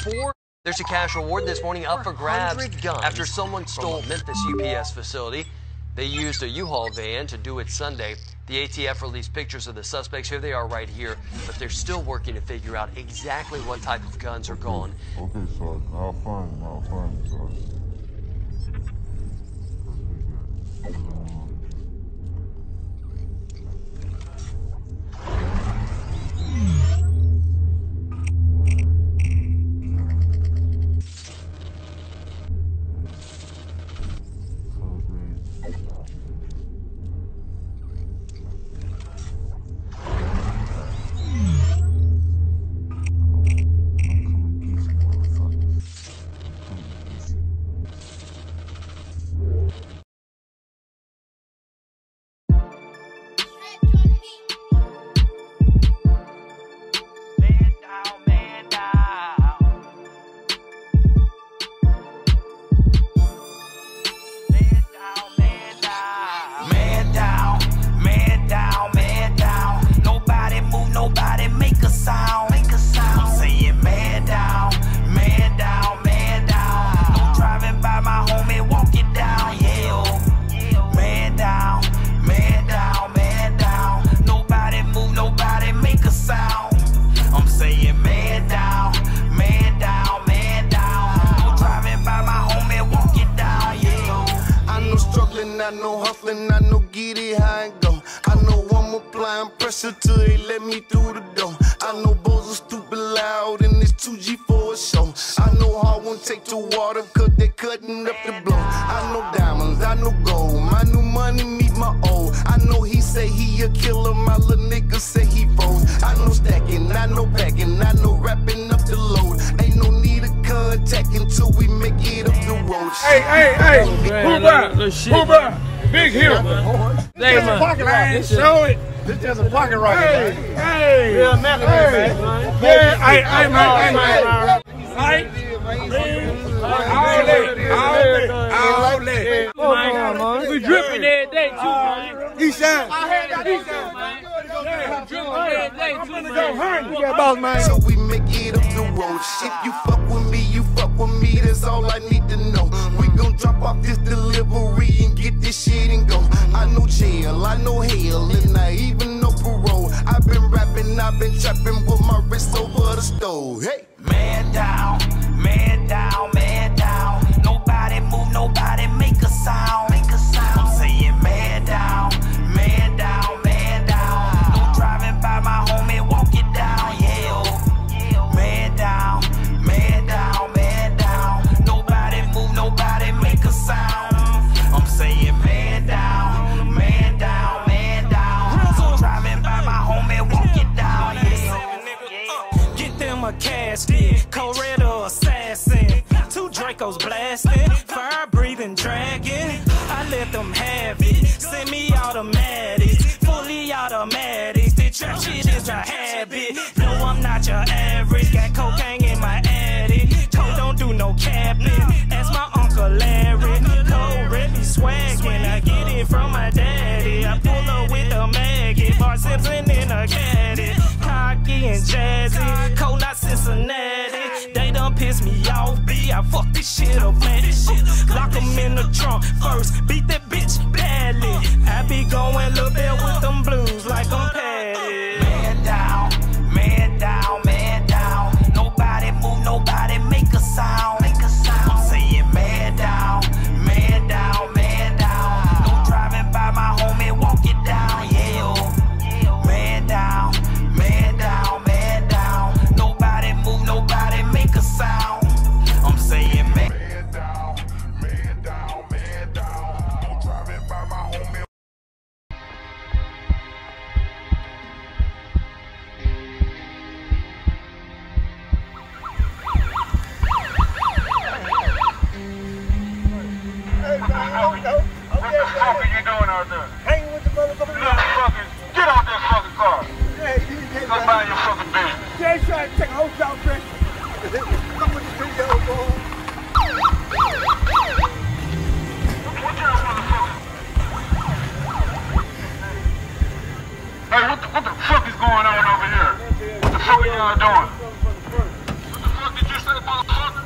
There's a cash reward this morning up for grabs after someone stole Memphis UPS facility. They used a U-Haul van to do it Sunday. The ATF released pictures of the suspects. Here they are right here, but they're still working to figure out exactly what type of guns are gone. Okay, sorry. I'll find them, sorry. I know hustling, I know get it how it go. I know I'm applying pressure till they let me through the door. I know bows are stupid loud and it's 2G for a show. I know hard won't take the water cause they cutting up the blow. I know diamonds, I know gold, my new money meet my old. I know he say he a killer, my little nigga say he froze. I know stacking, I know packing, I know wrapping up the load. Ain't no need of contact until we make it up the road. Hey, who up? Big hill. This is a pocket rocket. Show it. This is a pocket rocket. Hey. Yeah, man. All we dripping every day too, man. He shine. So we make it up the road. If you fuck with me, you fuck with me. That's all I need to know. We gon' drop off this delivery and get this shit and go. I know jail, I know hell, and I even know parole. I've been rapping, I've been trapping with my wrist over the stove. Hey, man down, man down, man down. Nobody move, nobody make a sound. I'm saying man down, man down, man down. No driving by my homie, walk it down, yeah. Man down, man down, man down. Nobody move, nobody make a sound. I'm saying man down, man down, man down. So driving by my homie, walk it down, yeah. Get them a casket, Coretta assassin. 2 Dracos blasting, fire breathing dragon. I let them have it, semi-automatics, fully automatics. The trap shit is a habit. No, I'm not your average. Got cocaine in my attic. Cole don't do no cabinet. Ask my Uncle Larry. Cole really swaggin'. I get it from my daddy. I pull up with a maggot. Bart Simpson in a caddy. Cocky and jazzy. Cole not Cincinnati. They done piss me off. B, I fuck this shit up, man. Lock them in the trunk first. Beat that bitch badly. I be going little bit with them blues like I'm Patty. Man down, man down, man down. Nobody move, nobody make a sound. I'm saying man down, man down, man down. No driving by my homie, walk it down, yeah. Man down, man down, man down. Nobody move, nobody make a sound. I'm saying man down, man down, man down. No driving by my homie. What the fuck are you doing out there? Hanging with the motherfuckers. Motherfuckers, get out that fucking car. Yeah, you Go mind your fucking business. Jay trying to take a hotel picture. Come with the video, bro. What y'all motherfuckers? Hey, what the fuck is going on over here? What the fuck are y'all doing? What the fuck did you say, motherfucker?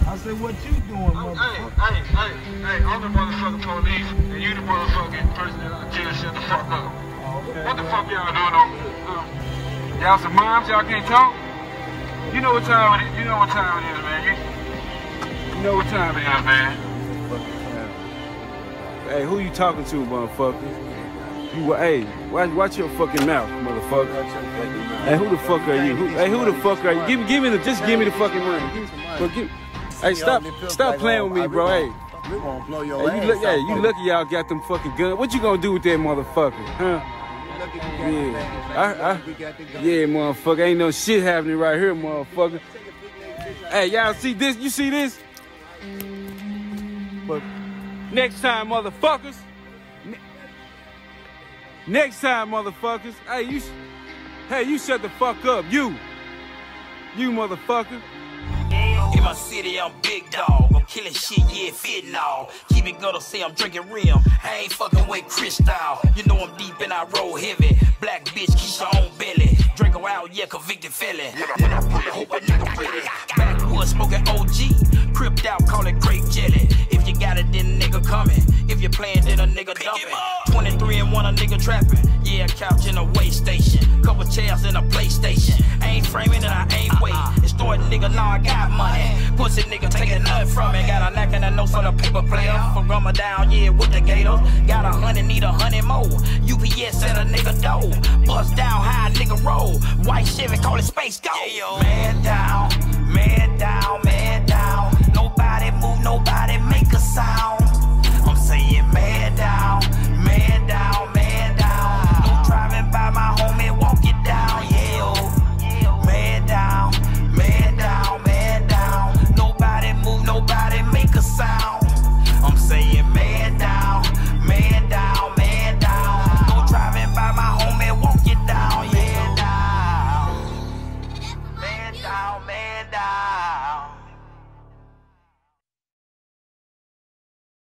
I said, what you doing, motherfucker? Hey, I'm the motherfucking police, and you the motherfucking person that I tell shut the fuck up. Okay. What the fuck y'all doing over here? Y'all some moms, y'all can't talk? You know what time it is, man. You know what time it is, man. Hey, who you talking to, motherfucker? Hey, watch your fucking mouth, motherfucker. Hey, who the fuck are you? Who the fuck are you? Give me the fucking money. Hey, stop playing with me, bro. Hey, we gonna blow your ass. You lucky y'all got them fucking guns. What you gonna do with that motherfucker, huh? Yeah, motherfucker. Ain't no shit happening right here, motherfucker. Hey, y'all see this? You see this? But next time, motherfuckers. Next time, motherfuckers. Hey, you shut the fuck up. You motherfucker. In my city, I'm big dog. I'm killing shit, yeah, fitting all. Keep it gutter, say I'm drinking rim. I ain't fucking with Crystal. You know I'm deep and I roll heavy. Black bitch, keep your own belly. Drink her out, yeah, convicted felon. When I pull it, hope a nigga ready. Backwoods smoking OG. Cripped out, call it grape jelly. If you got it, then a nigga coming. If you're playing, then a nigga dumping. 23 and 1, a nigga trapping. Yeah, a couch in a way station. Couple chairs in a PlayStation. I ain't framing and I ain't waiting. Extort nigga, now I got money. Pussy nigga taking nothing from me. Got a knack and a nose for the paper player. From Rama down, yeah, with the gators. Got 100, need 100 more. UPS at a nigga door. Bust down, high nigga roll. White Chevy, call it Space Go. Man down, man down, man.